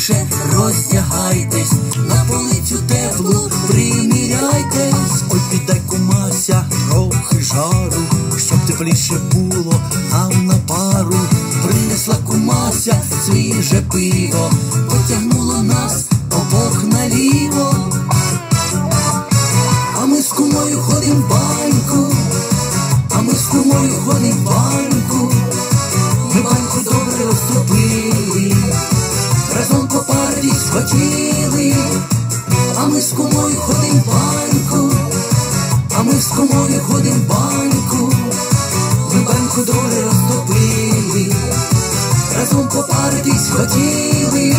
скоріше роздягайтесь, на полицю теплу приміряйтесь. Ой, піддай, кумася, трохи жару, щоб тепліше було нам на пару. Принесла кумася свіже пиво, потягнуло нас обох наліво. А ми з кумою ходим в баньку, а ми з кумою ходим в баньку. Ми баньку добре розтопили, разом попаритись хотіли. А ми з кумою ходим в баньку, а ми з кумою ходим в баньку. Ми баньку добре розтопили, разом попаритись хотіли.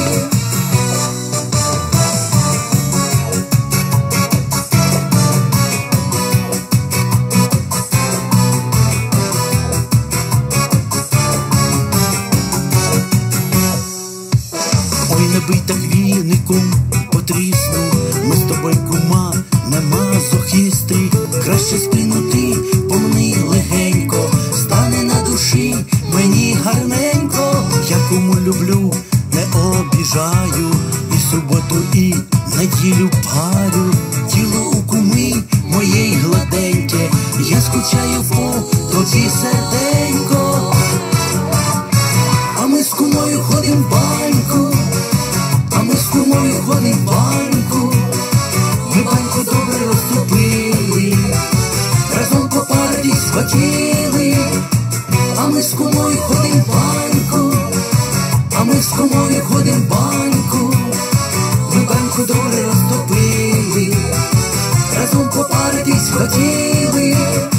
Ой, не бий так віником, потрісну, ми з тобою, кума, не мазохісти. Краще скинути, помни легенько, стане на душі мені гарненько. Я кому люблю, не обіжаю, і суботу, і неділю парю. Тіло у куми моєї гладеньке, я скучаю по тобі, серденько. А ми з кумою ходим в баньку, а ми з кумою ходим в баньку. Ми баньку добре розтопили, разом попаритись хотіли. А ми з кумою ходим в баньку, а ми з кумою ходим в баньку. Ми баньку добре розтопили, разом попаритись хотіли.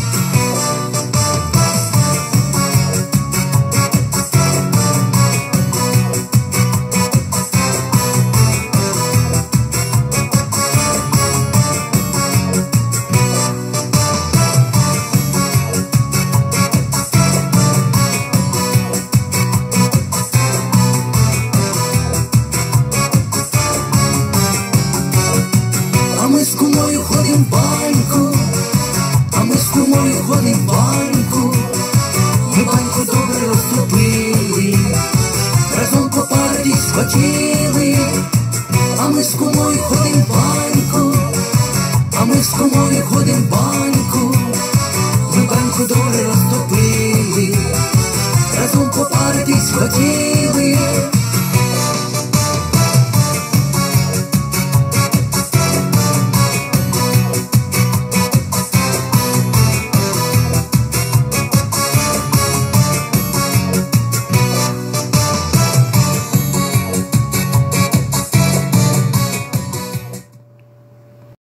А ми з кумою ходим в баньку, а ми з кумою ходим в баньку. Ми баньку добре розтопили, разом попаритись хотіли. А ми з кумою ходим в баньку, а ми з кумою ходим в баньку. Ми баньку добре розтопили, разом попаритись хотіли.